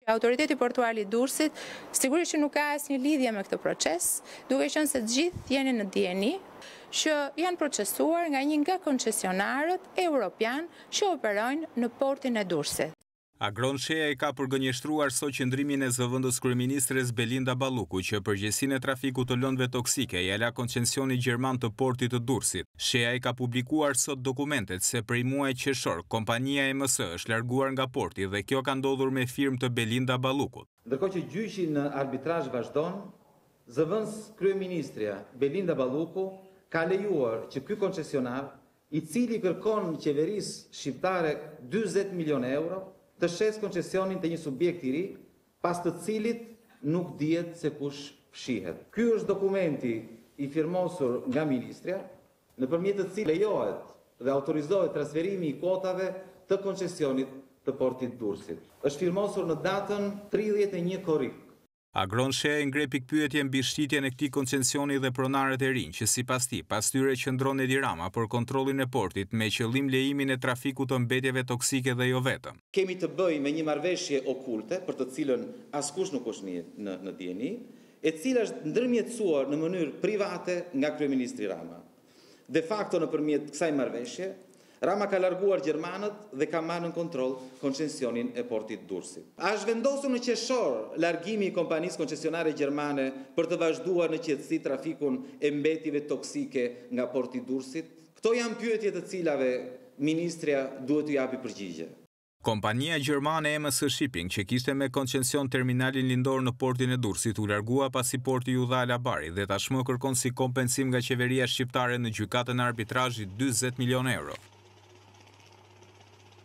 Autoriteti portuar i Durrësit sigurisht që nuk ka asnjë lidhje me këtë proces, duke qenë se të gjithë jeni në dijeni që janë procesuar nga një nga koncesionarët evropian që operojnë në portin e Durrësit. Agron Shea ka përgënjeshtruar sot qëndrimin e zëvendës kryeministres Belinda Balluku që përgjegjësinë e trafikut të lëndëve toksike ja la koncesioni gjerman të portit të Durrësit. Shea ka publikuar sot dokumentet se prej muajit qershor kompania EMS është larguar nga porti dhe kjo ka ndodhur me firmë të Belinda Ballukut. Ndërkohë që gjyqi në arbitrazh vazhdon, zëvendës kryeministrja Belinda Balluku ka lejuar që ky koncesionar, i cili kërkon qeverisë shqiptare 40 milionë euro, të shes koncesionin të një subjekt i ri, pas të cilit nuk dihet se kush fshihet. Ky është dokumenti i firmosur nga ministrja, nëpërmjet të cilit lejohet dhe autorizohet transferimi i kuotave të koncesionit të portit Durrësit. Është firmosur në datën 31 korrik. Agron Shea ngre pikpyetje mbi shitjen e këtij koncesioni dhe pronarët e rinj që sipas tij pas tyre qëndron Edi Rama për kontrollin e portit me qëllim lejimin e trafikut të mbetjeve toksike dhe jo vetëm. Kemi të bëjmë me një marrëveshje okulte për të cilën askush nuk është në dijeni, e cila është ndërmjetësuar në mënyrë private nga kryeministri Rama. De facto nëpërmjet kësaj marrëveshje, Rama ka larguar gjermanët dhe ka marrë në kontroll koncesionin e portit Durrësit. A është vendosur në qershor largimi i kompanisë koncesionare gjermane për të vazhduar në qetësi trafikun e mbetjeve toksike nga porti Durrësit? Këto janë pyetje të cilave ministrja duhet t'u japi përgjigje. Kompania gjermane EMS Shipping që kishte me koncesion terminalin lindor në portin e Durrësit u largua pasi porti u dha Alabari dhe tashmë kërkon si kompensim nga qeveria shqiptare në gjykatën e arbitrazhit 40 milionë euro.